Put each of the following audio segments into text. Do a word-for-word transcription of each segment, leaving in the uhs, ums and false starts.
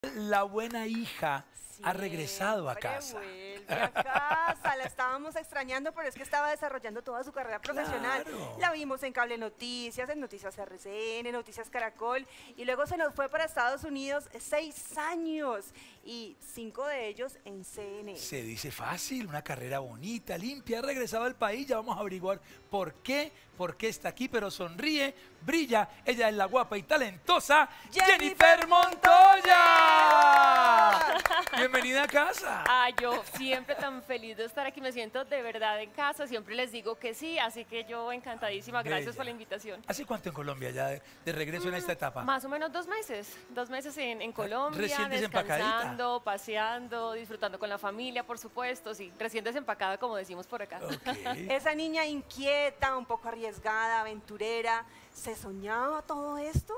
La buena hija ha regresado a casa. Vuelve a casa, la estábamos extrañando, pero es que estaba desarrollando toda su carrera profesional. Claro. La vimos en Cable Noticias, en Noticias R C N, Noticias Caracol, y luego se nos fue para Estados Unidos seis años, y cinco de ellos en C N N. Se dice fácil, una carrera bonita, limpia, ha regresado al país, ya vamos a averiguar por qué, por qué está aquí, pero sonríe, brilla, ella es la guapa y talentosa Jennifer, ¡Jennifer Montoya. Bienvenida a casa. Ah, yo siempre tan feliz de estar aquí, me siento de verdad en casa, siempre les digo que sí, así que yo encantadísima, gracias Bella. por la invitación. ¿Hace cuánto en Colombia ya de, de regreso en esta etapa? Más o menos dos meses, dos meses en, en Colombia, Recién desempacadita. descansando, paseando, disfrutando con la familia, por supuesto, sí, recién desempacada, como decimos por acá. Okay. Esa niña inquieta, un poco arriesgada, aventurera, ¿se soñaba todo esto?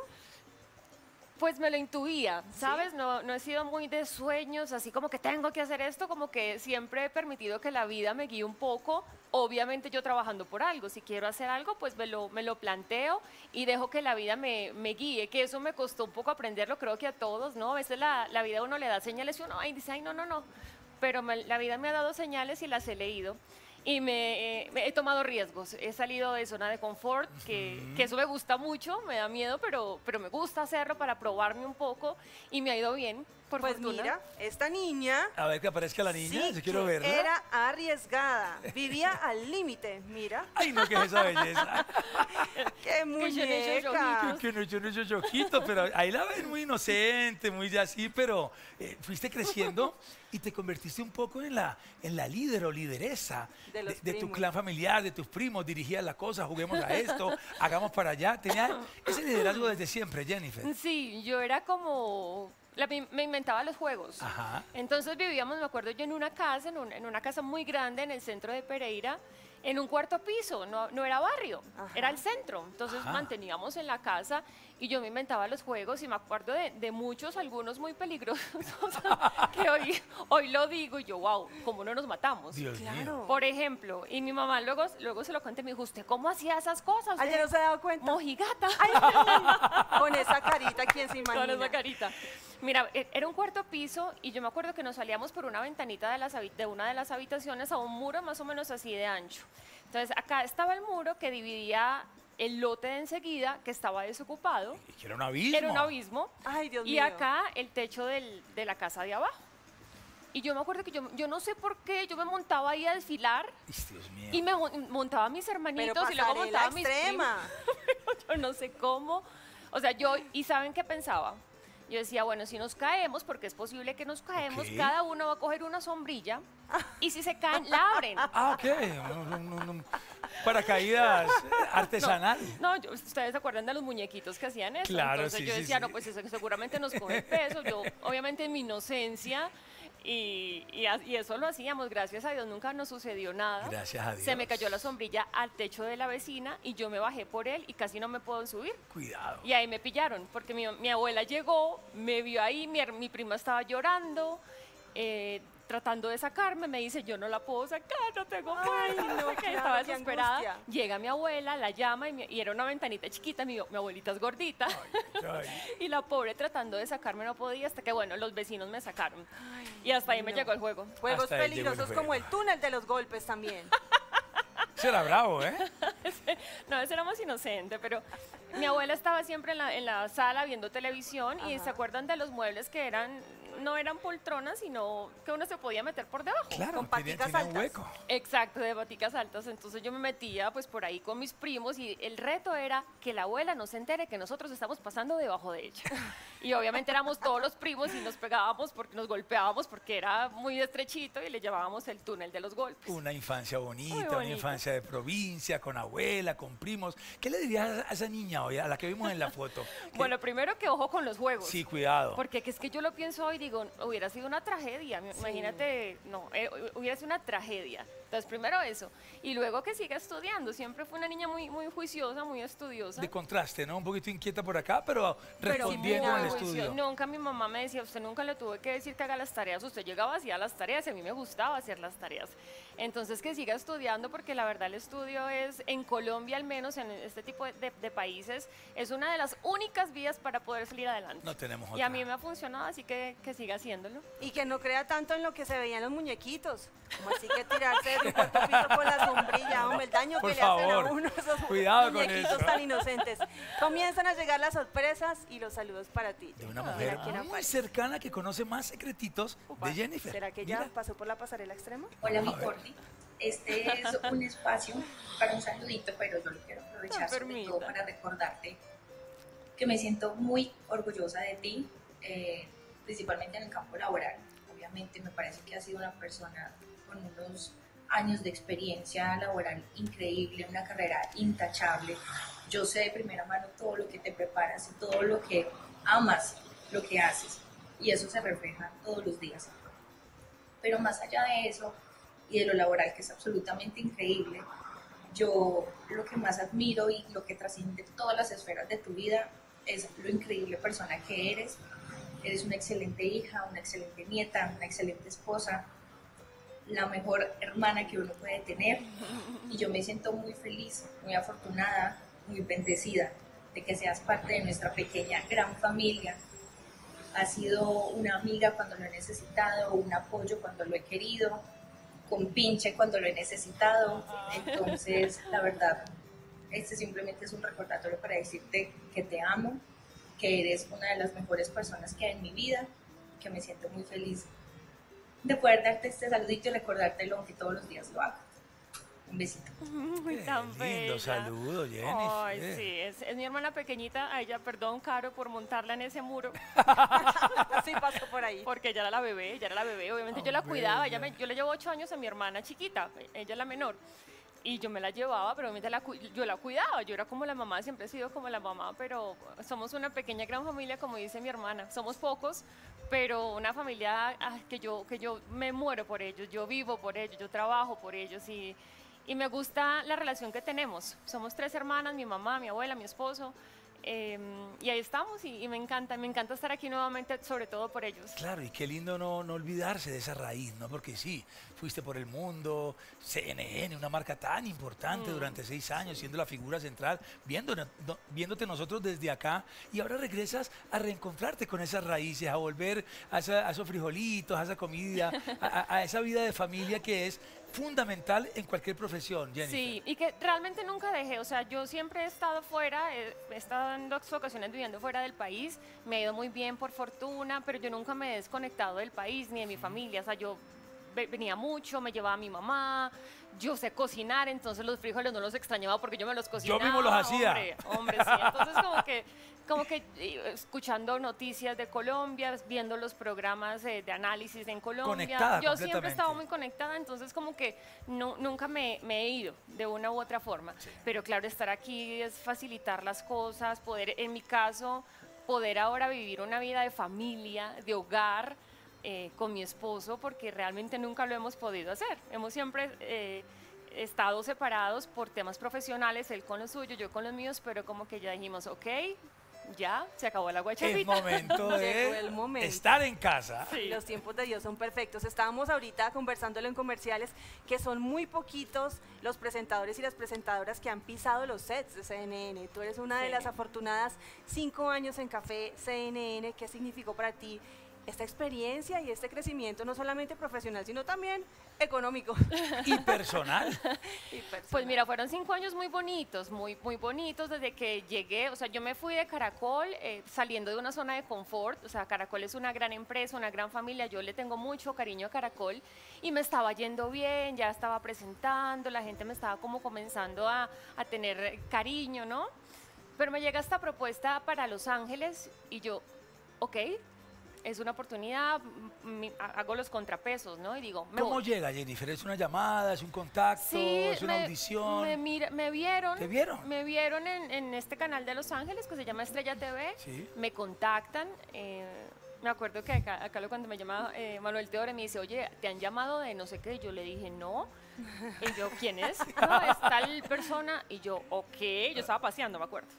Pues me lo intuía, ¿sabes? No, no he sido muy de sueños, así como que tengo que hacer esto, como que siempre he permitido que la vida me guíe un poco. Obviamente yo trabajando por algo, si quiero hacer algo, pues me lo, me lo planteo y dejo que la vida me, me guíe, que eso me costó un poco aprenderlo, creo que a todos, ¿no? A veces la, la vida a uno le da señales y uno ay, dice, ay, no, no, no, pero me, la vida me ha dado señales y las he leído. Y me, eh, me he tomado riesgos, he salido de zona de confort, que, que eso me gusta mucho, me da miedo, pero, pero me gusta hacerlo para probarme un poco y me ha ido bien, por Pues fortuna. mira, esta niña A ver que aparezca la niña, sí yo quiero que verla. era arriesgada, vivía al límite, mira. Ay, no, que es esa belleza. ¡Qué yo no he hecho muñeca! ojitos. Que no, yo no he hecho ojitos, pero ahí la ven muy inocente, muy así, pero eh, fuiste creciendo y te convertiste un poco en la, en la líder o lideresa De los de tu primos. clan familiar, de tus primos, dirigías la cosa, juguemos a esto, hagamos para allá. Tenías ese liderazgo desde siempre, Jennifer. Sí, yo era como, la- me me inventaba los juegos. Ajá. Entonces vivíamos, me acuerdo yo, en una casa, en, un- en una casa muy grande en el centro de Pereira, en un cuarto piso, no, no era barrio, Ajá. era el centro. Entonces Ajá. manteníamos en la casa y yo me inventaba los juegos y me acuerdo de, de muchos, algunos muy peligrosos, que hoy, hoy lo digo y yo, wow, ¿cómo no nos matamos? Dios mío. Claro. Por ejemplo, y mi mamá luego, luego se lo conté y me dijo, ¿usted cómo hacía esas cosas? ¿Alguien no se ha dado cuenta? Mojigata. Ay, con esa carita, ¿quién se imagina? Con esa carita. Mira, e- era un cuarto piso y yo me acuerdo que nos salíamos por una ventanita de, las habi- de una de las habitaciones a un muro más o menos así de ancho. Entonces acá estaba el muro que dividía el lote de enseguida que estaba desocupado. Y que era un abismo. Era un abismo. Ay, Dios Y mío. acá el techo del- de la casa de abajo. Y yo me acuerdo que yo, yo no sé por qué, yo me montaba ahí a desfilar Ay, Dios mío. y me mon- montaba a mis Pero hermanitos y luego pasarela montaba a mis primos. extrema. Yo no sé cómo. O sea, yo, ¿y saben qué pensaba? Yo decía, bueno, si nos caemos, porque es posible que nos caemos, Ok. cada uno va a coger una sombrilla y si se caen, la abren. Ah, ok. Un- un- un- Paracaídas artesanal. No, yo- ustedes se acuerdan de los muñequitos que hacían eso. Claro, Entonces sí, yo sí, decía, sí. no, pues eso seguramente nos coge peso. Yo, obviamente, en mi inocencia, y, y a- y eso lo hacíamos. Gracias a Dios, nunca nos sucedió nada. Gracias a Dios. Se me cayó la sombrilla al techo de la vecina y yo me bajé por él y casi no me puedo subir. Cuidado. Y ahí me pillaron, porque mi, mi abuela llegó, me vio ahí, mi, her- mi prima estaba llorando, eh, tratando de sacarme, me dice, yo no la puedo sacar, no tengo Ay, fuerza, no, no sé qué, claro, estaba qué desesperada. angustia. Llega mi abuela, la llama y, me- y era una ventanita chiquita, mi, mi abuelita es gordita, Ay, y la pobre tratando de sacarme no podía, hasta que bueno, los vecinos me sacaron. Y hasta ahí me no. llegó el juego. Juegos Hasta ahí llegó el peligrosos juego. como el túnel de los golpes también. será bravo, ¿eh? No, ese era más inocente, pero mi abuela estaba siempre en la, en la sala viendo televisión y Ajá. se acuerdan de los muebles que eran, no eran poltronas, sino que uno se podía meter por debajo. Claro, Con tiene, paticas tiene un altas. hueco. Exacto, de baticas altas. Entonces yo me metía pues por ahí con mis primos y el reto era que la abuela no se entere que nosotros estamos pasando debajo de ella. Y obviamente éramos todos los primos y nos pegábamos porque nos golpeábamos porque era muy estrechito y le llamábamos el túnel de los golpes. Una infancia bonita, Muy una bonita. infancia de provincia, con abuela, con primos. ¿Qué le dirías a esa niña hoy, a la que vimos en la foto? Que- Bueno, primero que ojo con los juegos. sí, cuidado. Porque que es que yo lo pienso hoy y digo, hubiera sido una tragedia. mi- Imagínate, no, eh, hubiera sido una tragedia. Entonces, primero eso. Y luego que siga estudiando. Siempre fue una niña muy, muy juiciosa, muy estudiosa. De contraste, ¿no? Un poquito inquieta por acá, pero Pero respondiendo muy en el juiciosa. estudio. Nunca mi mamá me decía, usted nunca le tuve que decir que haga las tareas. Usted llegaba, hacía las tareas y a mí me gustaba hacer las tareas. Entonces, que siga estudiando porque la verdad el estudio es, en Colombia al menos, en este tipo de, de, de países, es una de las únicas vías para poder salir adelante. No tenemos Y otra. a mí me ha funcionado, así que, que siga haciéndolo. Y que no crea tanto en lo que se veían los muñequitos. Como así que tirarse de un cuarto piso con la sombrilla, hombre, el daño Por que le hacen favor, a uno esos cuidado con muñequitos eso. tan inocentes. Comienzan a llegar las sorpresas y los saludos para ti. De una Mira mujer quién muy aparece. cercana que conoce más secretitos Upa, de Jennifer. ¿Será que ya Mira. pasó por la pasarela extrema? Hola, mi A ver. Cordy. Este es un espacio para un saludito, pero yo lo quiero aprovechar Ah, sobre permita. todo para recordarte que me siento muy orgullosa de ti, eh, principalmente en el campo laboral. Obviamente me parece que has sido una persona con unos años de experiencia laboral increíble, una carrera intachable. Yo sé de primera mano todo lo que te preparas y todo lo que amas, lo que haces, y eso se refleja todos los días. Pero más allá de eso y de lo laboral, que es absolutamente increíble, yo lo que más admiro y lo que trasciende todas las esferas de tu vida es lo increíble persona que eres. Eres una excelente hija, una excelente nieta, una excelente esposa, la mejor hermana que uno puede tener, y yo me siento muy feliz, muy afortunada, muy bendecida de que seas parte de nuestra pequeña gran familia. Has sido una amiga cuando lo he necesitado, un apoyo cuando lo he querido, con pinche cuando lo he necesitado. Entonces, la verdad, este simplemente es un recordatorio para decirte que te amo, que eres una de las mejores personas que hay en mi vida, que me siento muy feliz de poder darte este saludito y recordártelo, aunque todos los días lo hago. Un besito. Muy Qué tan lindo bella. saludo, Jennifer. Ay, sí, es, es mi hermana pequeñita. A ella, perdón, Caro, por montarla en ese muro, Sí pasó por ahí. porque ella era la bebé, ella era la bebé. Obviamente yo la Oh, cuidaba. Ella bella. me- yo le llevo ocho años a mi hermana chiquita, ella es la menor. Y yo me la llevaba, pero obviamente la cu- yo la cuidaba. Yo era como la mamá, siempre he sido como la mamá, pero somos una pequeña gran familia, como dice mi hermana. Somos pocos, pero una familia ah, que, yo, que yo me muero por ellos, yo vivo por ellos, yo trabajo por ellos y, y me gusta la relación que tenemos. Somos tres hermanas, mi mamá, mi abuela, mi esposo. eh, y ahí estamos y, y me encanta, me encanta estar aquí nuevamente, sobre todo por ellos. Claro, y qué lindo no, no olvidarse de esa raíz, ¿no? Porque sí, fuiste por el mundo, C N N, una marca tan importante Mm. durante seis años, siendo la figura central, viendo, no- viéndote nosotros desde acá, y ahora regresas a reencontrarte con esas raíces, a volver a, esa- a esos frijolitos, a esa comida, a, a- a esa vida de familia que es fundamental en cualquier profesión, Jennifer. Sí, y que realmente nunca dejé, o sea, yo siempre he estado fuera, he, he estado en dos ocasiones viviendo fuera del país, me ha ido muy bien por fortuna, pero yo nunca me he desconectado del país ni de mi familia, o sea, yo ve- venía mucho, me llevaba a mi mamá, yo sé cocinar, entonces los frijoles no los extrañaba porque yo me los cocinaba. mismo los hacía. Hombre, hombre, sí, entonces como que, como que eh, escuchando noticias de Colombia, viendo los programas eh, de análisis en Colombia, Conectada yo siempre he completamente. estado muy conectada, entonces como que no, nunca me, me he ido de una u otra forma. Pero claro, estar aquí es facilitar las cosas, poder, en mi caso, poder ahora vivir una vida de familia, de hogar, eh, con mi esposo, porque realmente nunca lo hemos podido hacer. Hemos siempre eh, estado separados por temas profesionales, él con los suyos, yo con los míos, pero como que ya dijimos, ok, ya, se acabó la Es guachafita. momento Llegó de el momento. estar en casa. Sí. Los tiempos de Dios son perfectos. Estábamos ahorita conversándolo en comerciales, que son muy poquitos los presentadores y las presentadoras que han pisado los sets de C N N. Tú eres una de Sí. las afortunadas, cinco años en Café C N N. ¿Qué significó para ti esta experiencia y este crecimiento, no solamente profesional, sino también económico? Y personal. y personal? Pues mira, fueron cinco años muy bonitos, muy, muy bonitos desde que llegué. O sea, yo me fui de Caracol eh, saliendo de una zona de confort. O sea, Caracol es una gran empresa, una gran familia. Yo le tengo mucho cariño a Caracol y me estaba yendo bien, ya estaba presentando, la gente me estaba como comenzando a, a tener cariño, ¿no? Pero me llega esta propuesta para Los Ángeles y yo, ok, es una oportunidad, m- mi- ha- hago los contrapesos, ¿no? Y digo, me ¿Cómo voy. llega, Jennifer? ¿Es una llamada? ¿Es un contacto? ¿Es una me, audición? Me, mira- me vieron. ¿Te vieron? Me vieron en, en este canal de Los Ángeles que se llama Estrella T V. Sí. Me contactan. eh, Me acuerdo que acá, acá lo- cuando me llama eh, Manuel Teodoro me dice, oye, ¿te han llamado de no sé qué? Y yo le dije, no. Y yo, ¿quién es? No, es tal persona. Y yo, ok, yo estaba paseando, me acuerdo.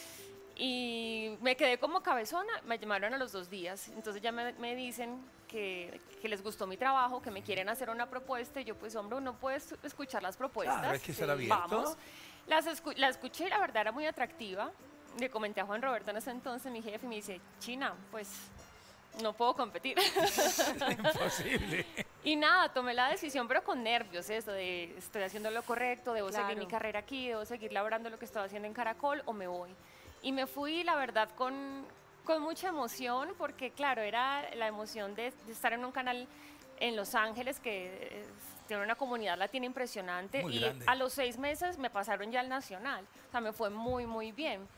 Y me quedé como cabezona, me llamaron a los dos días. Entonces ya me, me dicen que, que les gustó mi trabajo, que me quieren hacer una propuesta. Y yo, pues, hombre, uno puede es- escuchar las propuestas. Claro, hay que estar Sí, abierto. Vamos. Las escu- la escuché y la verdad era muy atractiva. Le comenté a Juan Roberto en ese entonces, mi jefe, y me dice, China, pues no puedo competir. Imposible. Y nada, tomé la decisión, pero con nervios, eso de estoy haciendo lo correcto, debo seguir Claro. mi carrera aquí, debo seguir laborando lo que estaba haciendo en Caracol o me voy. Y me fui, la verdad, con, con mucha emoción, porque claro, era la emoción de, de estar en un canal en Los Ángeles que eh, tiene una comunidad latina impresionante. Muy y grande. a los seis meses me pasaron ya al nacional. O sea, me fue muy, muy bien.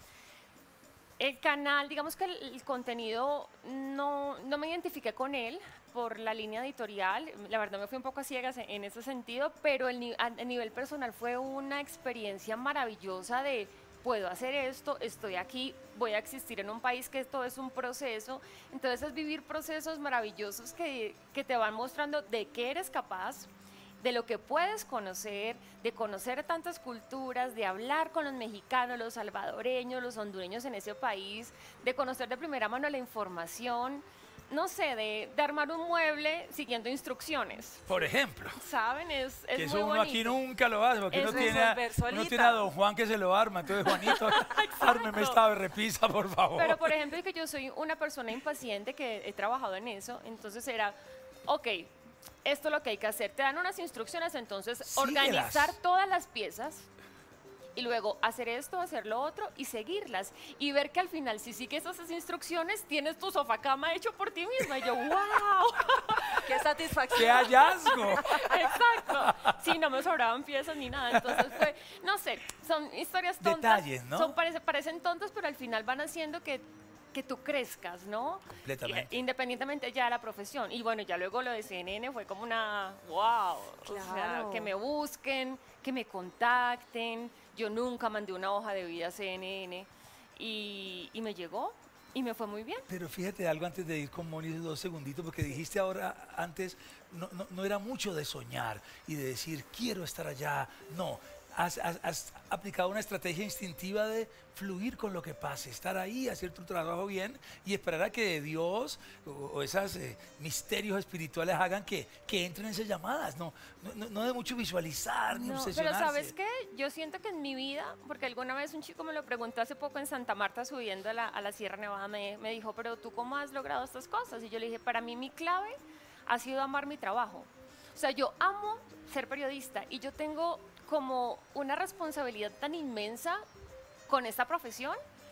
El canal, digamos que el, el contenido no, no me identifiqué con él por la línea editorial, la verdad me fui un poco a ciegas en, en ese sentido, pero el, ni- a, a nivel personal fue una experiencia maravillosa de puedo hacer esto, estoy aquí, voy a existir en un país que todo es un proceso, entonces es vivir procesos maravillosos que, que te van mostrando de qué eres capaz, de lo que puedes conocer, de conocer tantas culturas, de hablar con los mexicanos, los salvadoreños, los hondureños en ese país, de conocer de primera mano la información, no sé, de, de armar un mueble siguiendo instrucciones. Por ejemplo. ¿Saben? Es, es Que muy eso uno aquí bonito. nunca lo hace, porque Es uno tiene, a, resolver uno solita. tiene a don Juan que se lo arma. Entonces, Juanito, ármeme esta repisa, por favor. Pero, por ejemplo, que yo soy una persona impaciente que he trabajado en eso, entonces era, ok, esto es lo que hay que hacer. Te dan unas instrucciones, entonces Síguelas. organizar todas las piezas y luego hacer esto, hacer lo otro y seguirlas. Y ver que al final, si sigues esas instrucciones, tienes tu sofá cama hecho por ti misma. Y yo, wow. ¡Qué satisfacción! ¡Qué hallazgo! Exacto. Sí, no me sobraban piezas ni nada. Entonces fue, no sé, son historias tontas. Detalles, ¿no? Son, parece- parecen tontas, pero al final van haciendo que, que tú crezcas, ¿no? Completamente. Eh, Independientemente ya de la profesión. Y bueno, ya luego lo de C N N fue como una, wow. O sea, Claro. que me busquen, que me contacten. Yo nunca mandé una hoja de vida a C N N y, y me llegó y me fue muy bien. Pero fíjate algo antes de ir con Moni, dos segunditos, porque dijiste ahora, antes, no, no, no era mucho de soñar y de decir, quiero estar allá. No, has, has- has aplicado una estrategia instintiva de fluir con lo que pase, estar ahí, hacer tu trabajo bien y esperar a que Dios o, o esos misterios espirituales hagan que, que entren esas llamadas. No, no, no- no de mucho visualizar ni No, pero obsesionarse. ¿sabes qué? Yo siento que en mi vida, porque alguna vez un chico me lo preguntó hace poco en Santa Marta subiendo a la, a la Sierra Nevada, me, me dijo, pero ¿tú cómo has logrado estas cosas? Y yo le dije, para mí mi clave ha sido amar mi trabajo. O sea, yo amo ser periodista y yo tengo como una responsabilidad tan inmensa con esta profesión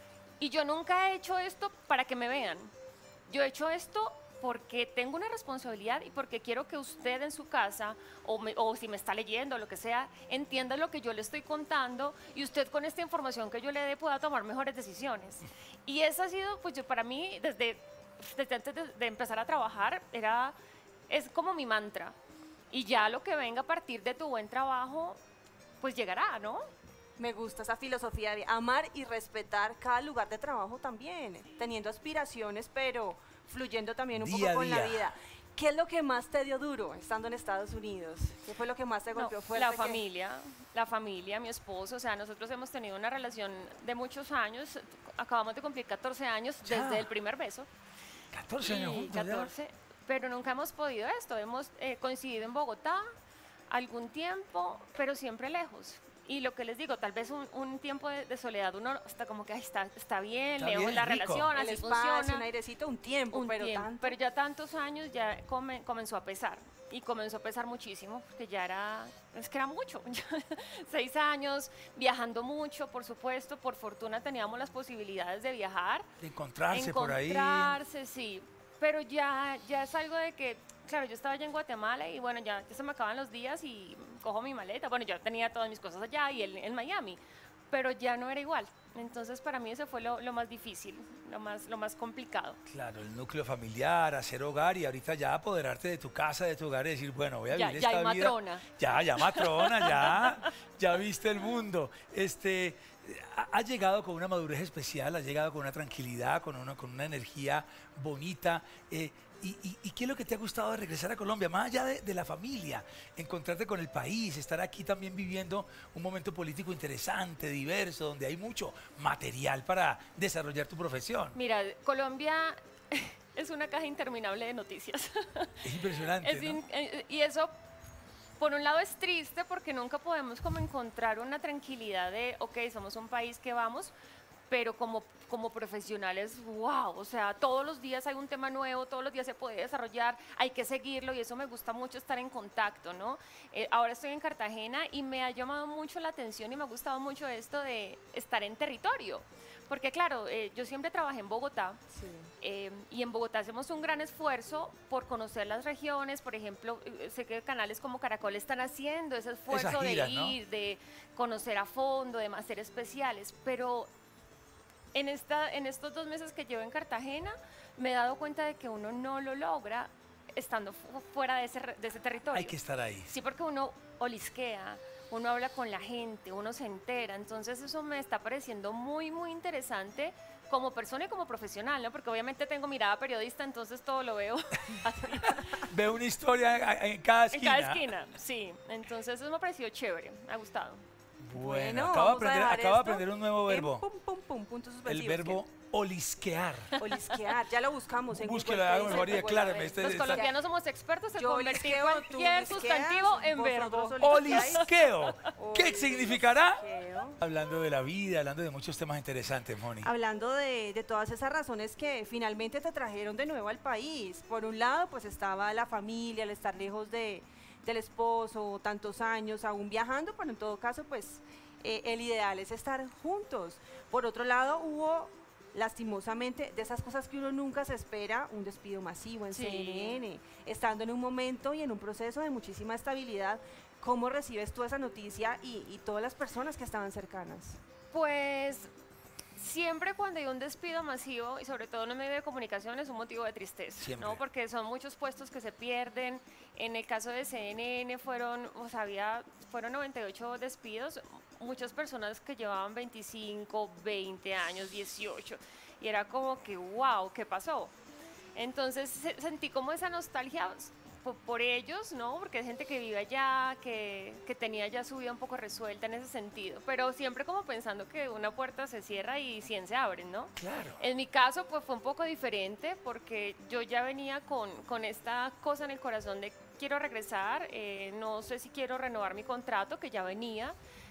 y yo nunca he hecho esto para que me vean. Yo he hecho esto porque tengo una responsabilidad y porque quiero que usted en su casa o, me- o si me está leyendo o lo que sea, entienda lo que yo le estoy contando y usted con esta información que yo le dé pueda tomar mejores decisiones. Y eso ha sido, pues yo para mí, desde, desde antes de, de empezar a trabajar, era, es como mi mantra. Y ya lo que venga a partir de tu buen trabajo, pues llegará, ¿no? Me gusta esa filosofía de amar y respetar cada lugar de trabajo también, teniendo aspiraciones, pero fluyendo también un Día a poco con la día. vida. ¿Qué es lo que más te dio duro estando en Estados Unidos? ¿Qué fue lo que más te No, golpeó fuerte? la que- familia, la familia, mi esposo, o sea, nosotros hemos tenido una relación de muchos años, acabamos de cumplir catorce años Ya. desde el primer beso. catorce años Y juntos ya. catorce, pero nunca hemos podido esto, hemos eh, coincidido en Bogotá algún tiempo, pero siempre lejos. Y lo que les digo, tal vez un, un tiempo de, de soledad, uno está como que "Ay, está, está bien, Está lejos bien, la rico". relación, el así espacio, funciona. un airecito, un tiempo, Un pero tiempo, tanto. pero ya tantos años ya come- comenzó a pesar y comenzó a pesar muchísimo porque ya era, es que era mucho, seis años, viajando mucho, por supuesto, por fortuna teníamos las posibilidades de viajar, De encontrarse por ahí. encontrarse, sí, pero ya, ya es algo de que, claro, yo estaba allá en Guatemala y bueno, ya, ya se me acaban los días y cojo mi maleta, bueno, yo tenía todas mis cosas allá y él en Miami, pero ya no era igual. Entonces para mí eso fue lo, lo más difícil, lo más, lo más complicado. Claro, el núcleo familiar, hacer hogar y ahorita ya apoderarte de tu casa, de tu hogar y decir, bueno, voy a Ya- vivir ya esta hay vida. matrona. Ya, ya matrona, ya, ya viste el mundo. Este, ha, ha llegado con una madurez especial, ha llegado con una tranquilidad, con una, con una energía bonita. eh, y, y- y qué es lo que te ha gustado de regresar a Colombia? Más allá de, de la familia, encontrarte con el país, estar aquí también viviendo un momento político interesante, diverso, donde hay mucho material para desarrollar tu profesión. Mira, Colombia es una caja interminable de noticias. Es impresionante, Es ¿no? in- eh, y eso, por un lado, es triste porque nunca podemos como encontrar una tranquilidad de, ok, somos un país que vamos, pero como, como profesionales, wow, o sea, todos los días hay un tema nuevo, todos los días se puede desarrollar, hay que seguirlo y eso me gusta mucho estar en contacto, ¿no? Eh, ahora estoy en Cartagena y me ha llamado mucho la atención y me ha gustado mucho esto de estar en territorio, porque claro, eh, yo siempre trabajé en Bogotá. Sí. Eh, y en Bogotá hacemos un gran esfuerzo por conocer las regiones, por ejemplo, eh, sé que canales como Caracol están haciendo ese esfuerzo giras, de ¿no? ir, de conocer a fondo, de hacer especiales, pero en, esta, en estos dos meses que llevo en Cartagena me he dado cuenta de que uno no lo logra estando fu- fuera de ese, re- de ese territorio. Hay que estar ahí. Sí, porque uno olisquea, uno habla con la gente, uno se entera. Entonces eso me está pareciendo muy, muy interesante como persona y como profesional, ¿no? Porque obviamente tengo mirada periodista, entonces todo lo veo así, Veo una historia en, en cada en esquina. cada esquina. Sí, entonces eso me ha parecido chévere, me ha gustado. Bueno, acabo, de vamos a aprender, dejar acabo de esto aprender un nuevo en verbo. Pum, pum, pum, puntos El suspensivos. verbo olisquear. que- Olisquear, ya lo buscamos en Búsquelo, Google. haga ¿Qué mejor y dice? decláreme. Este, Los esta- colombianos somos expertos en Yo convertir olisqueo, tú cualquier olisqueas, sustantivo en vosotros verbo. olisqueáis. Olisqueo. ¿Qué Olisqueo. significará? Hablando de la vida, hablando de muchos temas interesantes, Moni. Hablando de, de todas esas razones que finalmente te trajeron de nuevo al país. Por un lado, pues estaba la familia, el estar lejos de, del esposo, tantos años aún viajando, pero en todo caso, pues eh, el ideal es estar juntos. Por otro lado, hubo lastimosamente de esas cosas que uno nunca se espera, un despido masivo en Sí. C N N, estando en un momento y en un proceso de muchísima estabilidad. ¿Cómo recibes tú esa noticia y, y todas las personas que estaban cercanas? Pues siempre cuando hay un despido masivo y sobre todo en un medio de comunicación es un motivo de tristeza, Siempre. ¿no? Porque son muchos puestos que se pierden. En el caso de C N N fueron, o sea, había, fueron noventa y ocho despidos, muchas personas que llevaban veinticinco, veinte años, dieciocho, y era como que, wow, ¿qué pasó? Entonces se- sentí como esa nostalgia po- por ellos, ¿no? Porque hay gente que vive allá, que, que tenía ya su vida un poco resuelta en ese sentido, pero siempre como pensando que una puerta se cierra y cien se abren, ¿no? Claro. En mi caso, pues fue un poco diferente porque yo ya venía con, con esta cosa en el corazón de quiero regresar, eh, no sé si quiero renovar mi contrato, que ya venía,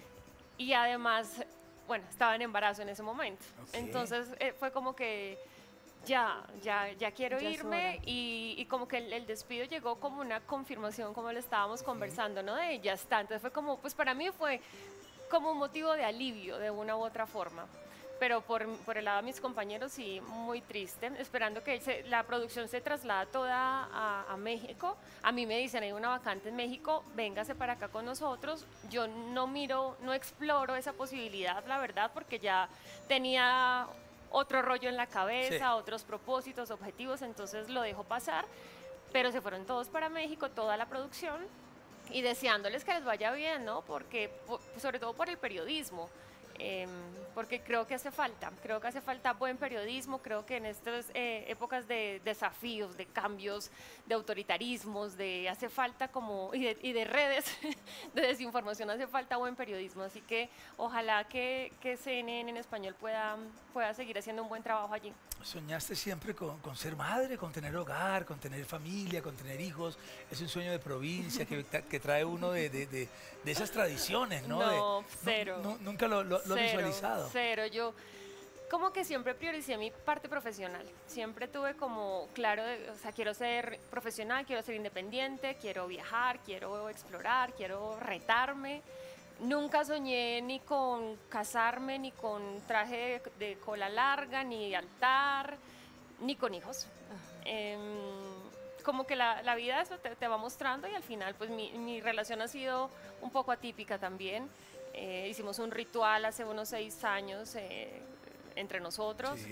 y además, bueno, estaba en embarazo en ese momento. Ok. Entonces eh, fue como que ya, ya, ya quiero Ya es irme hora. y, y como que el, el despido llegó como una confirmación, como le estábamos conversando, ¿no? De ya está. Entonces fue como, pues para mí fue como un motivo de alivio de una u otra forma. Pero por, por el lado de mis compañeros sí, muy triste, esperando que se- la producción se traslada toda a, a México. A mí me dicen, hay una vacante en México, véngase para acá con nosotros. Yo no miro, no exploro esa posibilidad, la verdad, porque ya tenía otro rollo en la cabeza, Sí. otros propósitos, objetivos, entonces lo dejo pasar. Pero se fueron todos para México, toda la producción, y deseándoles que les vaya bien, ¿no? Porque, po- sobre todo por el periodismo, em, porque creo que hace falta, creo que hace falta buen periodismo, creo que en estas eh, épocas de desafíos, de cambios, de autoritarismos, de hace falta como, y de, y de redes de desinformación, hace falta buen periodismo, así que ojalá que, que C N N en español pueda, pueda seguir haciendo un buen trabajo allí. ¿Soñaste siempre con, con ser madre, con tener hogar, con tener familia, con tener hijos? Es un sueño de provincia que, que trae uno de, de- de- de esas tradiciones, ¿no? De- No, cero. nu- nunca lo, lo- lo he Cero, visualizado. Cero, yo como que siempre prioricé mi parte profesional. Siempre tuve como claro, de- o sea, quiero ser profesional, quiero ser independiente, quiero viajar, quiero explorar, quiero retarme. Nunca soñé ni con casarme, ni con traje de, de cola larga, ni altar, ni con hijos. Em, como que la, la vida eso te, te va mostrando y al final pues mi, mi relación ha sido un poco atípica también. Eh, hicimos un ritual hace unos seis años eh, entre nosotros. Sí.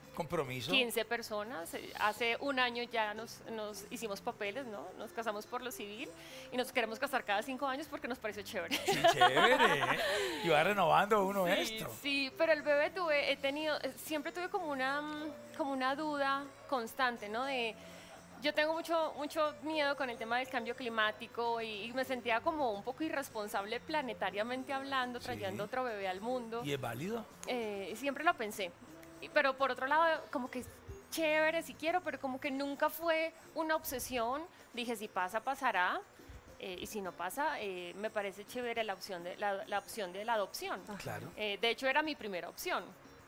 Compromiso. quince personas. Eh, Hace un año ya nos, nos hicimos papeles, ¿no? Nos casamos por lo civil y nos queremos casar cada cinco años porque nos pareció chévere. Sí, chévere. ¿eh? Y va renovando uno Sí, esto. sí, pero el bebé tuve, he tenido, eh, siempre tuve como una, mm, como una duda constante, ¿no? De, yo tengo mucho, mucho miedo con el tema del cambio climático y, y me sentía como un poco irresponsable planetariamente hablando, Sí. trayendo otro bebé al mundo. ¿Y es válido? Eh, siempre lo pensé. Y- Pero por otro lado, como que es chévere si quiero, pero como que nunca fue una obsesión. Dije, si pasa, pasará. Eh, y si no pasa, eh, me parece chévere la opción de la, la opción de la adopción. Claro. Eh, de hecho, era mi primera opción.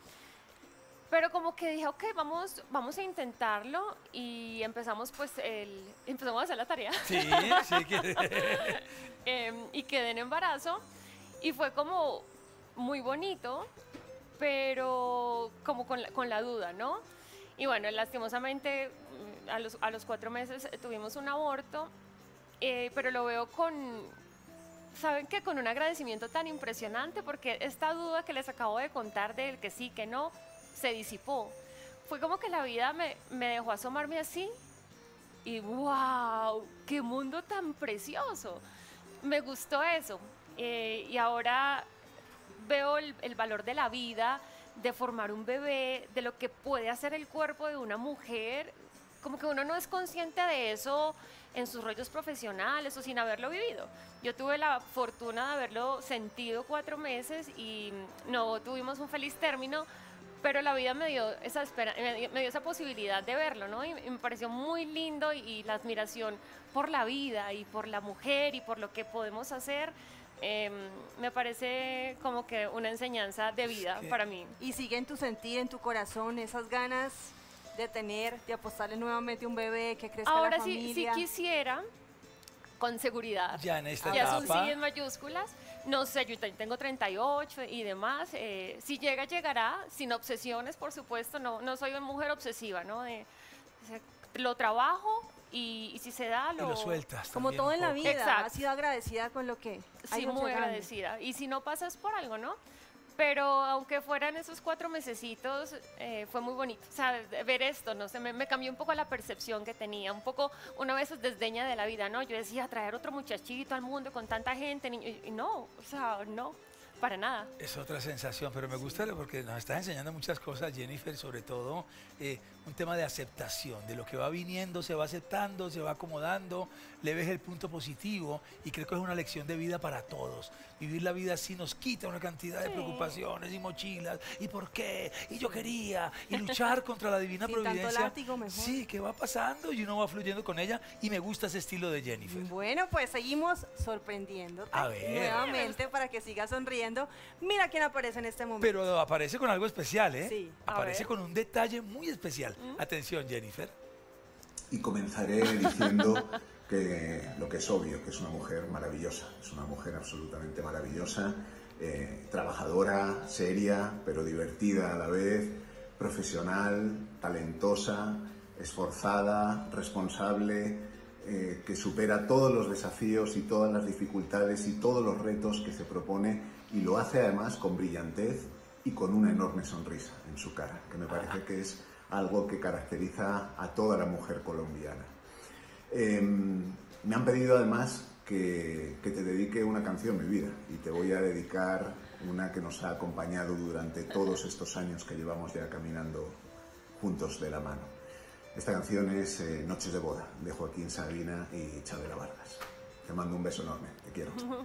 Pero como que dije, ok, vamos, vamos a intentarlo y empezamos pues el, empezamos a hacer la tarea Sí, sí. Que... em, y quedé en embarazo y fue como muy bonito, pero como con la, con la duda, ¿no? Y bueno, lastimosamente mm, a los, a los cuatro meses eh, tuvimos un aborto, eh, pero lo veo con, ¿saben qué? Con un agradecimiento tan impresionante porque esta duda que les acabo de contar del que sí, que no, se disipó. Fue como que la vida me, me dejó asomarme así y wow, qué mundo tan precioso. Me gustó eso. Eh, y ahora veo el, el valor de la vida, de formar un bebé, de lo que puede hacer el cuerpo de una mujer. Como que uno no es consciente de eso en sus rollos profesionales o sin haberlo vivido. Yo tuve la fortuna de haberlo sentido cuatro meses y no tuvimos un feliz término, pero la vida me dio esa espera, me dio, me dio esa posibilidad de verlo, ¿no? Y, y me pareció muy lindo y, y la admiración por la vida y por la mujer y por lo que podemos hacer, eh, me parece como que una enseñanza de vida que- para mí. Y sigue en tu sentir, en tu corazón, esas ganas de tener, de apostarle nuevamente un bebé, que crezca Ahora la sí, sí familia. quisiera, con seguridad. Ya en esta Ya es un etapa. sí en mayúsculas. No sé, yo te- tengo treinta y ocho y demás. eh, si llega, llegará, sin obsesiones, por supuesto. No, no soy una mujer obsesiva, ¿no? De- o sea, lo trabajo y, y si se da, Y lo, lo sueltas. Como también todo un en la poco. vida, Exacto. has sido agradecida con lo que ha Sí, ido muy llegando. agradecida. Y si no pasas por algo, ¿no? Pero aunque fueran esos cuatro mesecitos, eh, fue muy bonito. O sea, de- ver esto, no sé, me, me cambió un poco la percepción que tenía. Un poco, una vez desdeña de la vida, ¿no? Yo decía, traer otro muchachito al mundo con tanta gente, niño", y, y no, o sea, no, para nada. Es otra sensación, pero me gusta porque nos estás enseñando muchas cosas, Jennifer, sobre todo eh, un tema de aceptación, de lo que va viniendo, se va aceptando, se va acomodando, le ves el punto positivo y creo que es una lección de vida para todos. Vivir la vida así nos quita una cantidad de Sí. preocupaciones y mochilas, y por qué, y yo quería, y luchar contra la divina Sin tanto providencia. látigo, mejor. Sí, que va pasando y uno va fluyendo con ella y me gusta ese estilo de Jennifer. Bueno, pues seguimos sorprendiéndote A ver. nuevamente para que sigas sonriendo. Mira quién aparece en este momento. Pero aparece con algo especial, ¿eh? Sí. A Aparece ver. con un detalle muy especial. Atención, Jennifer. Y comenzaré diciendo que lo que es obvio, que es una mujer maravillosa, es una mujer absolutamente maravillosa, eh, trabajadora, seria, pero divertida a la vez, profesional, talentosa, esforzada, responsable, eh, que supera todos los desafíos y todas las dificultades y todos los retos que se propone y lo hace además con brillantez y con una enorme sonrisa en su cara, que me parece que es algo que caracteriza a toda la mujer colombiana. Eh, me han pedido además que, que te dedique una canción, mi vida, y te voy a dedicar una que nos ha acompañado durante todos estos años que llevamos ya caminando juntos de la mano. Esta canción es eh, Noches de boda, de Joaquín Sabina y Chabela Vargas. Te mando un beso enorme, te quiero. Mua.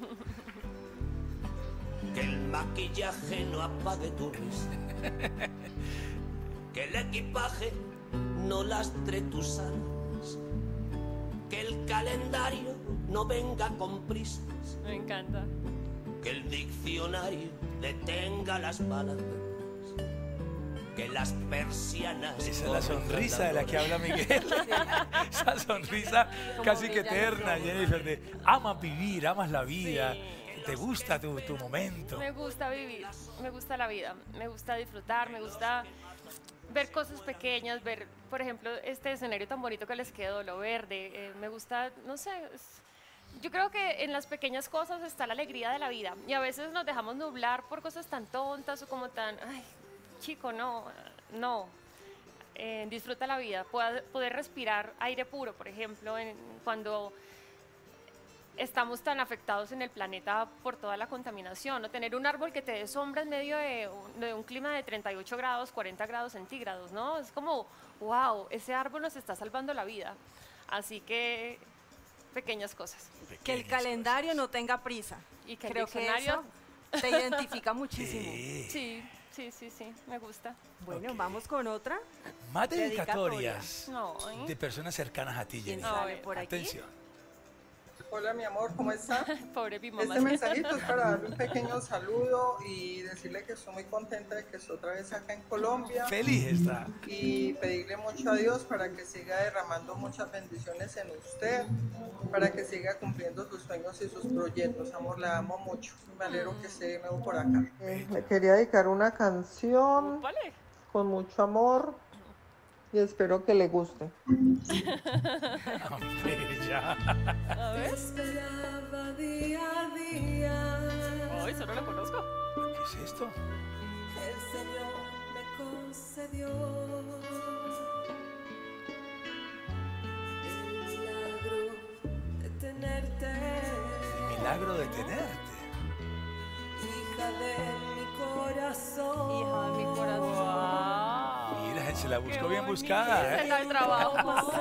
Que el maquillaje no apague tu risa, que el equipaje no lastre tus alas, que el calendario no venga con prisas, Me encanta. que el diccionario detenga las palabras, que las persianas... Esa es la corran sonrisa de la que habla Miguel. Esa sonrisa Como casi que brilla los eterna, ojos. Jennifer, de amas vivir, amas la vida, Sí. te gusta tu, tu momento. Me gusta vivir, me gusta la vida, me gusta disfrutar, me gusta ver cosas pequeñas, ver, por ejemplo, este escenario tan bonito que les quedó, lo verde, eh, me gusta, no sé, es- yo creo que en las pequeñas cosas está la alegría de la vida y a veces nos dejamos nublar por cosas tan tontas o como tan, ay, chico, no, no. Eh, disfruta la vida, poder, poder respirar aire puro, por ejemplo, en, cuando estamos tan afectados en el planeta por toda la contaminación, ¿no? Tener un árbol que te dé sombra en medio de un, de un clima de treinta y ocho grados, cuarenta grados centígrados, ¿no? Es como, wow, ese árbol nos está salvando la vida. Así que, pequeñas cosas. Que el calendario no tenga prisa. Y que el Creo que diccionario- eso te identifica muchísimo. Sí. Sí, sí, sí, sí, me gusta. Bueno, Ok. vamos con otra. Más Dedicatoria. dedicatorias No, ¿eh? de personas cercanas a ti, ¿Quién Jennifer. sale ver, por aquí? Atención. Hola mi amor, ¿cómo está? Pobre mi mamá. Este mensajito es para darle un pequeño saludo y decirle que estoy muy contenta de que estoy otra vez acá en Colombia Feliz está. y pedirle mucho a Dios para que siga derramando muchas bendiciones en usted, para que siga cumpliendo sus sueños y sus proyectos. Amor, la amo mucho. Me alegro que esté de nuevo por acá. Eh, le quería dedicar una canción Vale. con mucho amor y espero que le guste. Bella. A ver. Esperaba día a día, Ay, solo lo conozco. ¿Qué es esto? el Señor me concedió el milagro de tenerte, Milagro de tenerte. hija de mi corazón. Hija de mi corazón. Wow. Mira, se la Qué buscó bien bonito. buscada, Se ¿eh? la trabajó.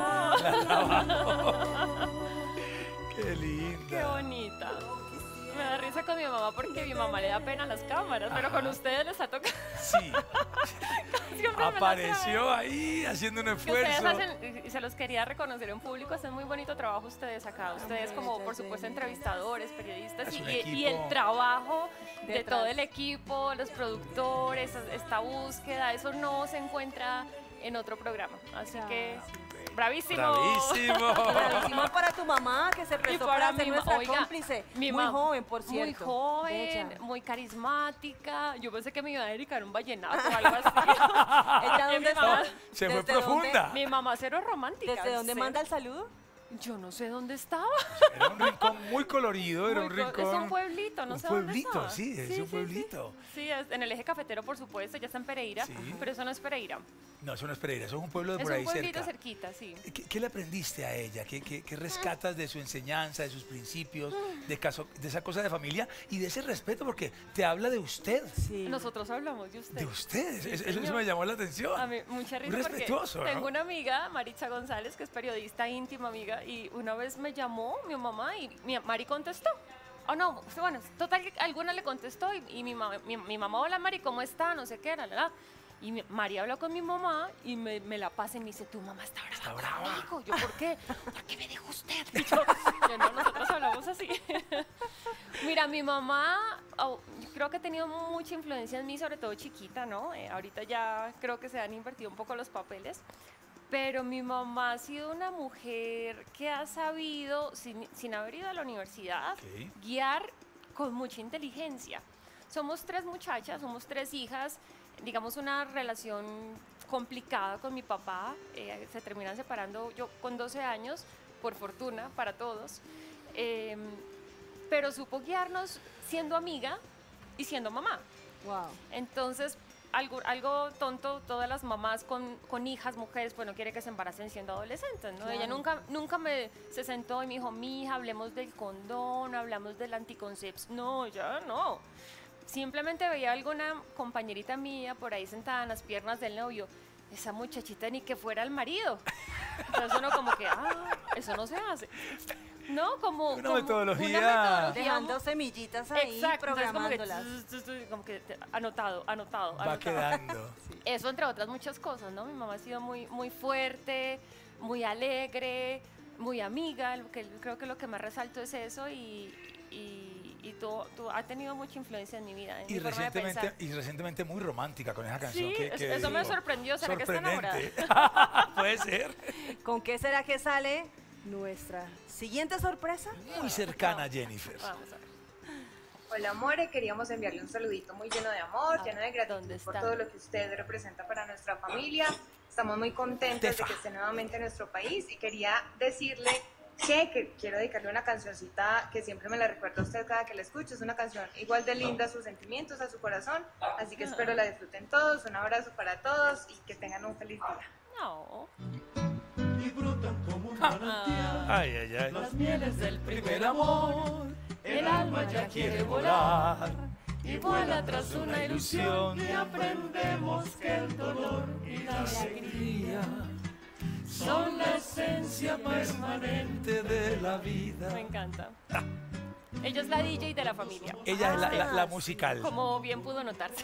Qué Qué linda. bonita. Me da risa con mi mamá porque mi mamá le da pena a las cámaras, pero con ustedes les ha tocado. Sí, Siempre me la apareció traen. ahí haciendo un Que ustedes esfuerzo. hacen, y se los quería reconocer en público, hacen muy bonito trabajo ustedes acá. Ustedes como, por supuesto, entrevistadores, periodistas Es y, un y- y equipo. el trabajo de Detrás. todo el equipo, los productores, esta búsqueda, eso no se encuentra en otro programa. Así Ya, que, sí. bravísimo. Bravísimo. Bravísimo para tu mamá, que se prestó para para ser mi ma- nuestra oiga, cómplice. mi Muy ma- joven, por Muy cierto. joven, Bella. muy carismática. Yo pensé que me iba a dedicar un vallenato o algo así. ¿Ella Mi dónde mamá- está? Se fue ¿Desde profunda. Mi mamá cero romántica. ¿Desde dónde cero. manda el saludo? Yo no sé dónde estaba. Era un rincón muy colorido, era Muy un co- rincón. Es un pueblito, no un sé dónde pueblito, estaba. sí, es un pueblito. Sí, sí, es en el eje cafetero, por supuesto, ya está en Pereira, Sí. pero eso no es Pereira. No, eso no es Pereira, eso es un pueblo de Es por ahí un pueblito cerca. cerquita, sí. ¿Qué, qué le aprendiste a ella? ¿Qué, qué, qué rescatas de su enseñanza, de sus principios, de, caso, de esa cosa de familia y de ese respeto? Porque te habla de usted, Sí. Nosotros hablamos de usted. de usted. Sí, Eso- eso, señor. me llamó la atención. A mí, mucha risa Muy porque respetuoso, ¿no? tengo una amiga, Maricha González, que es periodista íntima amiga, y una vez me llamó mi mamá y mi Mari contestó. Oh, no, bueno, total, que alguna le contestó y, y mi, ma- mi, mi mamá, hola Mari, ¿cómo está? No sé qué, la, la, la. Y mi, Mari habló con mi mamá y me, me la pasa y me dice, tu mamá está brava. Está brava. conmigo". Yo, ¿por qué? ¿Por qué me dijo usted? Y yo, yo, no, nosotros hablamos así. Mira, mi mamá, oh, yo creo que ha tenido mucha influencia en mí, sobre todo chiquita, ¿no? Eh, ahorita ya creo que se han invertido un poco los papeles, pero mi mamá ha sido una mujer que ha sabido, sin, sin haber ido a la universidad, Ok. guiar con mucha inteligencia. Somos tres muchachas, somos tres hijas, digamos una relación complicada con mi papá, eh, se terminan separando yo con doce años, por fortuna para todos, eh, pero supo guiarnos siendo amiga y siendo mamá. Wow. Entonces, algo, algo tonto, todas las mamás con, con hijas, mujeres, pues no quiere que se embaracen siendo adolescentes, ¿no? Claro. Ella nunca, nunca me se sentó y me dijo, mi hija, hablemos del condón, hablamos del anticoncepción. No, ya no. Simplemente veía alguna compañerita mía por ahí sentada en las piernas del novio, esa muchachita ni que fuera el marido. Entonces uno como que, ah, eso no se hace. No, como... Una como metodología. Una metodología Dejando semillitas ahí, Exacto, entonces como que, programándolas. tss, tss, tss, como que te- anotado, anotado, Va anotado. quedando. Eso entre otras muchas cosas, ¿no? Mi mamá ha sido muy, muy fuerte, muy alegre, muy amiga, lo que, creo que lo que más resalto es eso y, y, y tú, tú ha tenido mucha influencia en mi vida, en Y mi forma de recientemente, pensar. y recientemente muy romántica con esa canción. Sí, que, eso- que eso me digo, sorprendió, ¿será que está sorprendente. Puede ser. ¿Con qué será que sale nuestra siguiente sorpresa? Muy cercana a Jennifer. Vamos a ver. Hola More, queríamos enviarle un saludito muy lleno de amor, Ah, lleno de ¿dónde gratitud por está? todo lo que usted representa para nuestra familia. Estamos muy contentos Tefa. de que esté nuevamente en nuestro país y quería decirle que, que quiero dedicarle una cancioncita que siempre me la recuerda a usted cada que la escucho. Es una canción igual de linda a sus sentimientos, a su corazón. Así que espero la disfruten todos. Un abrazo para todos y que tengan un feliz día. No. Y brotan como un manantial. Ay, ay, ay. Las mieles del primer amor, el alma ya quiere volar y vuela tras una ilusión y aprendemos que el dolor y la alegría son la esencia permanente de la vida. Me encanta. Ella es la D J de la familia. Ella es la, la, la musical. Como bien pudo notarse.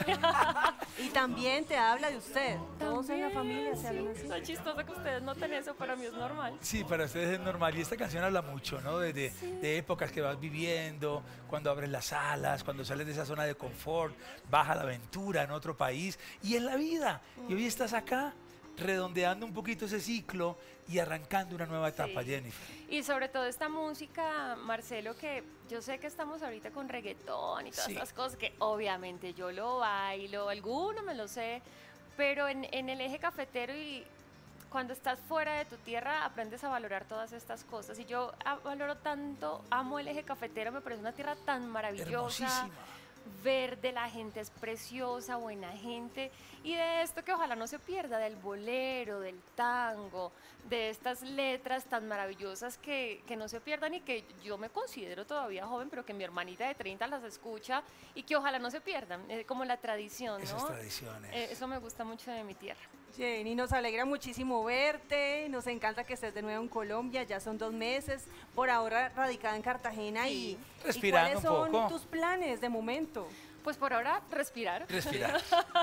Y también te habla de usted. Todos en la familia se hablan así. Está chistoso que ustedes noten eso, para mí es normal. Sí, para ustedes es normal. Y esta canción habla mucho, ¿no? De, de, sí. de épocas que vas viviendo, cuando abres las alas, cuando sales de esa zona de confort, vas a la aventura en otro país y en la vida. Mm. Y hoy estás acá, redondeando un poquito ese ciclo y arrancando una nueva etapa, sí. Jennifer. Y sobre todo esta música, Marcelo, que yo sé que estamos ahorita con reggaetón y todas sí. estas cosas que obviamente yo lo bailo, alguno me lo sé, pero en, en el eje cafetero y cuando estás fuera de tu tierra aprendes a valorar todas estas cosas. Y yo valoro tanto, amo el eje cafetero, me parece una tierra tan maravillosa. Verde, la gente es preciosa, buena gente, y de esto que ojalá no se pierda, del bolero, del tango, de estas letras tan maravillosas que, que no se pierdan y que yo me considero todavía joven, pero que mi hermanita de treinta las escucha y que ojalá no se pierdan, eh, como la tradición, ¿no? Esas tradiciones. Eh, eso me gusta mucho de mi tierra. Jenny, nos alegra muchísimo verte, nos encanta que estés de nuevo en Colombia, ya son dos meses, por ahora radicada en Cartagena. Sí. y, Respirando ¿y cuáles son un poco. tus planes de momento? Pues por ahora, respirar. Respirar.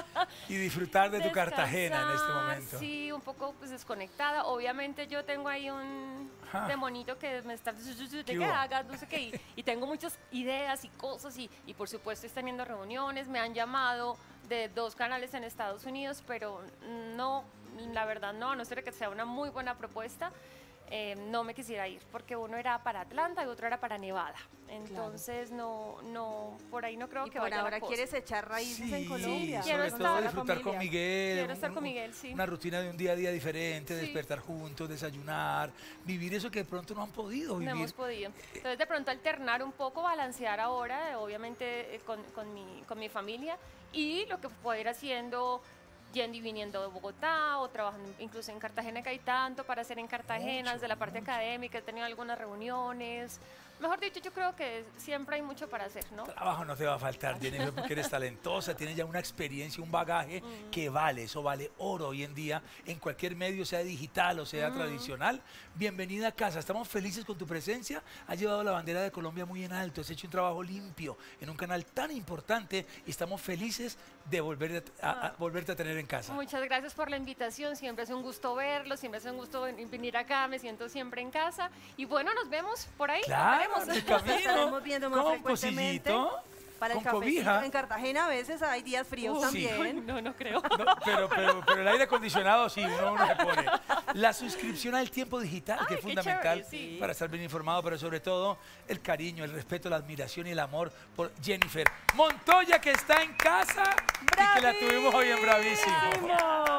Y disfrutar de tu Descansar, Cartagena en este momento. Sí, un poco pues desconectada. Obviamente yo tengo ahí un Ajá. demonito que me está... de que hagas, no sé qué. Y, y tengo muchas ideas y cosas y, y por supuesto estoy teniendo reuniones. Me han llamado de dos canales en Estados Unidos, pero no, la verdad no, a no ser que sea una muy buena propuesta. Eh, no me quisiera ir, porque uno era para Atlanta y otro era para Nevada. Entonces, claro. no, no, por ahí no creo y que por vaya ahora la cosa. quieres echar raíces sí, en Colombia. Sí, quiero sobre estar todo con disfrutar con Miguel. Quiero estar un, con Miguel, sí. Una rutina de un día a día diferente, sí. despertar juntos, desayunar, vivir eso que de pronto no han podido vivir. No hemos podido. Entonces, de pronto alternar un poco, balancear ahora, obviamente, eh, con, con, mi, con mi familia y lo que puedo ir haciendo... Yendi viniendo de Bogotá o trabajando incluso en Cartagena, que hay tanto para hacer en Cartagena, desde la parte mucho. académica, he tenido algunas reuniones. Mejor dicho, yo creo que siempre hay mucho para hacer, ¿no? Trabajo no te va a faltar, Jennifer, porque eres talentosa, tienes ya una experiencia, un bagaje mm. que vale, eso vale oro hoy en día, en cualquier medio, sea digital o sea mm. tradicional. Bienvenida a casa, estamos felices con tu presencia, has llevado la bandera de Colombia muy en alto, has hecho un trabajo limpio en un canal tan importante y estamos felices de volver a, a, a volverte a tener en casa. Muchas gracias por la invitación, siempre es un gusto verlo, siempre es un gusto venir acá, me siento siempre en casa y bueno, nos vemos por ahí. Claro. El camino, estaremos viendo más con frecuentemente. Para el con cafecito. Cobija. En Cartagena a veces hay días fríos uh, también. Sí. No, no creo. No, pero, pero, pero el aire acondicionado sí, uno, uno se pone. La suscripción al tiempo digital, Ay, que es qué fundamental chévere, sí. para estar bien informado, pero sobre todo el cariño, el respeto, la admiración y el amor por Jennifer Montoya, que está en casa ¡Bravísimo! Y que la tuvimos hoy en Bravísimo.